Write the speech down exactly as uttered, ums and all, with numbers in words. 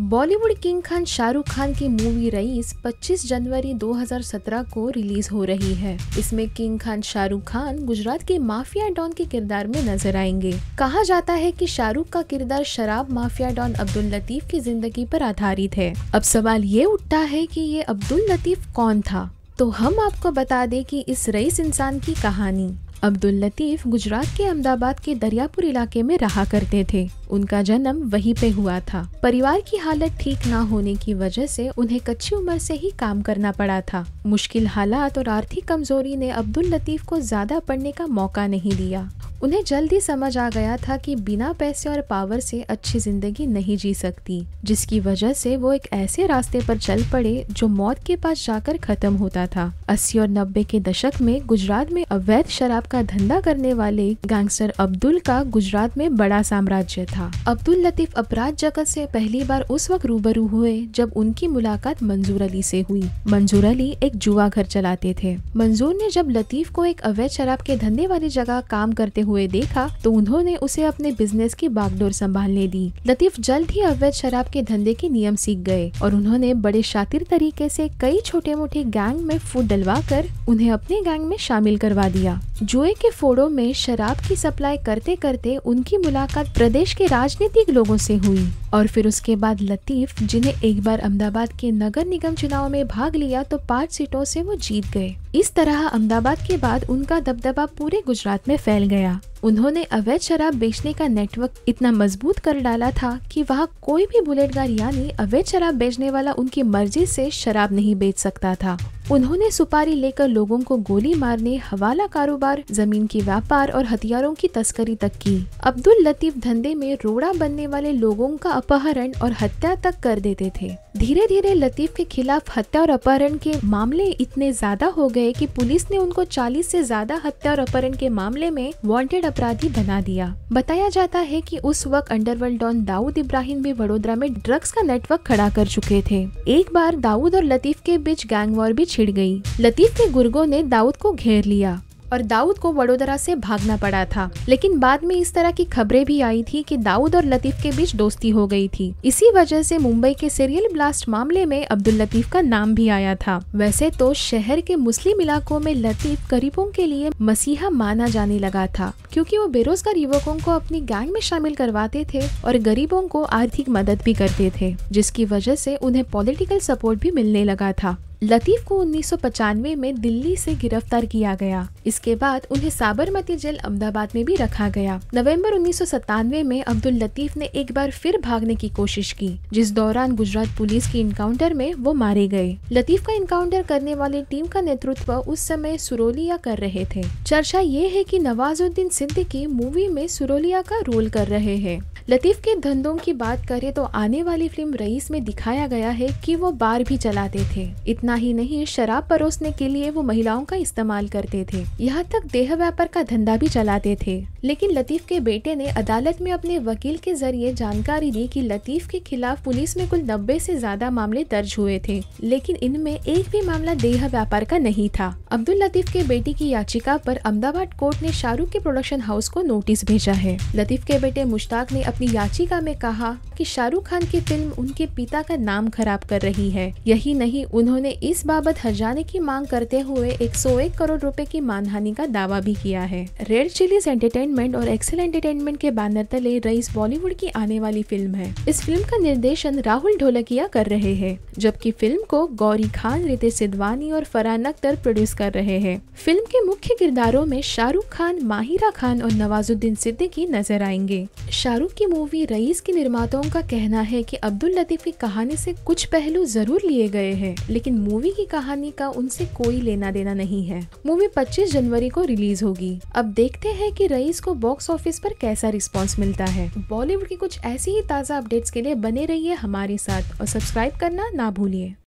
Bollywood king Khan Shahrukh Khan की movie rice पच्चीस जनवरी दो हज़ार सत्रह को रिलीज हो रही है। इसमें किंग खान शाहरुख खान गुजरात के माफिया डॉन के किरदार में नजर आएंगे। कहा जाता है कि शाहरुख का किरदार शराब माफिया डॉन अब्दुल लतीफ की जिंदगी पर आधारित है। अब सवाल ये उठता है कि ये अब्दुल लतीफ कौन था। तो हम आपको बता दें कि इस रईस इंसान की कहानी। अब्दुल लतीफ गुजरात के अहमदाबाद के दरियापुर इलाके में रहा करते थे। उनका जन्म वहीं पे हुआ था। परिवार की हालत ठीक ना होने की वजह से उन्हें कच्ची उम्र से ही काम करना पड़ा था। मुश्किल हालात और आर्थिक कमजोरी ने अब्दुल लतीफ को ज्यादा पढ़ने का मौका नहीं दिया। उन्हें जल्दी समझ आ गया था कि बिना पैसे और पावर से अच्छी जिंदगी नहीं जी सकती, जिसकी वजह से वो एक ऐसे रास्ते पर चल पड़े जो मौत के पास जाकर खत्म होता था। अस्सी और नब्बे के दशक में गुजरात में अवैध शराब का धंधा करने वाले गैंगस्टर अब्दुल का गुजरात में बड़ा साम्राज्य था। अब्दुल लतीफ अपराध जगत से पहली बार उस वक्त रूबरू हुए जब उनकी मुलाकात मंजूर अली से हुई। मंजूर अली एक जुआ घर चलाते थे। मंजूर ने जब लतीफ को एक अवैध शराब के धंधे वाली जगह काम करते हुए देखा तो उन्होंने उसे अपने बिजनेस की बागडोर संभालने दी। लतीफ जल्द ही अवैध शराब के धंधे के नियम सीख गए और उन्होंने बड़े शातिर तरीके से कई छोटे मोटे गैंग में फूट डलवा कर उन्हें अपने गैंग में शामिल करवा दिया। जुए के फोड़ों में शराब की सप्लाई करते करते उनकी मुलाकात प्रदेश के राजनीतिक लोगों से हुई और फिर उसके बाद लतीफ, जिन्हें एक बार अहमदाबाद के नगर निगम चुनाव में भाग लिया, तो पाँच सीटों से वो जीत गए। इस तरह अहमदाबाद के बाद उनका दबदबा पूरे गुजरात में फैल गया। उन्होंने अवैध शराब बेचने का नेटवर्क इतना मजबूत कर डाला था कि वहाँ कोई भी बुलेटगार यानी अवैध शराब बेचने वाला उनकी मर्जी से शराब नहीं बेच सकता था। उन्होंने सुपारी लेकर लोगों को गोली मारने, हवाला कारोबार, जमीन की व्यापार और हथियारों की तस्करी तक की। अब्दुल लतीफ धंधे में रोड़ा बनने वाले लोगों का अपहरण और हत्या तक कर देते थे। धीरे धीरे लतीफ के खिलाफ हत्या और अपहरण के मामले इतने ज्यादा हो गए कि पुलिस ने उनको चालीस से ज्यादा हत्या और अपहरण के मामले में वांटेड अपराधी बना दिया। बताया जाता है कि उस वक्त अंडरवर्ल्ड डॉन दाऊद इब्राहिम भी वडोदरा में ड्रग्स का नेटवर्क खड़ा कर चुके थे। एक बार दाऊद और लतीफ के बीच गैंग वॉर भी छिड़ गई। लतीफ के गुर्गों ने दाऊद को घेर लिया और दाऊद को वडोदरा से भागना पड़ा था। लेकिन बाद में इस तरह की खबरें भी आई थी कि दाऊद और लतीफ के बीच दोस्ती हो गई थी। इसी वजह से मुंबई के सीरियल ब्लास्ट मामले में अब्दुल लतीफ का नाम भी आया था। वैसे तो शहर के मुस्लिम इलाकों में लतीफ गरीबों के लिए मसीहा माना जाने लगा था, क्योंकि वो बेरोजगार युवकों को अपनी गैंग में शामिल करवाते थे और गरीबों को आर्थिक मदद भी करते थे, जिसकी वजह से उन्हें पॉलिटिकल सपोर्ट भी मिलने लगा था। लतीफ को उन्नीस सौ पचानवे में दिल्ली से गिरफ्तार किया गया। इसके बाद उन्हें साबरमती जेल अहमदाबाद में भी रखा गया। नवंबर उन्नीस सौ सत्तानवे में अब्दुल लतीफ ने एक बार फिर भागने की कोशिश की, जिस दौरान गुजरात पुलिस की इनकाउंटर में वो मारे गए। लतीफ का इनकाउंटर करने वाली टीम का नेतृत्व उस समय सुरोलिया कर रहे थे। चर्चा ये है कि नवाजुद्दीन सिद्दीकी मूवी में सुरोलिया का रोल कर रहे हैं। लतीफ के धंधों की बात करें तो आने वाली फिल्म रईस में दिखाया गया है कि वो बार भी चलाते थे। इतना ही नहीं, शराब परोसने के लिए वो महिलाओं का इस्तेमाल करते थे। यहाँ तक देह व्यापार का धंधा भी चलाते थे। लेकिन लतीफ के बेटे ने अदालत में अपने वकील के जरिए जानकारी दी कि लतीफ के खिलाफ पुलिस में कुल नब्बे से ज्यादा मामले दर्ज हुए थे, लेकिन इनमें एक भी मामला देह व्यापार का नहीं था। अब्दुल लतीफ के बेटे की याचिका पर अहमदाबाद कोर्ट ने शाहरुख के प्रोडक्शन हाउस को नोटिस भेजा है। लतीफ के बेटे मुश्ताक ने अपनी याचिका में कहा कि शाहरुख खान की फिल्म उनके पिता का नाम खराब कर रही है। यही नहीं, उन्होंने इस बाबत हर्जाने की मांग करते हुए एक सौ एक करोड़ रुपए की मानहानि का दावा भी किया है। रेड चिलीज एंटरटेनमेंट और एक्सेल एंटरटेनमेंट के बैनर तले रईस बॉलीवुड की आने वाली फिल्म है। इस फिल्म का निर्देशन राहुल ढोलकिया कर रहे हैं, जबकि फिल्म को गौरी खान, रितेश सिद्धवानी और फरहान अख्तर प्रोड्यूस कर रहे हैं। फिल्म के मुख्य किरदारों में शाहरुख खान, माहिरा खान और नवाजुद्दीन सिद्दीकी नजर आएंगे। शाहरुख की मूवी रईस के निर्माताओं का कहना है कि अब्दुल लतीफ की कहानी से कुछ पहलू जरूर लिए गए हैं, लेकिन मूवी की कहानी का उनसे कोई लेना देना नहीं है। मूवी पच्चीस जनवरी को रिलीज होगी। अब देखते हैं कि रईस को बॉक्स ऑफिस पर कैसा रिस्पांस मिलता है। बॉलीवुड की कुछ ऐसी ही ताज़ा अपडेट्स के लिए बने रहिए हमारे साथ और सब्सक्राइब करना ना भूलिए।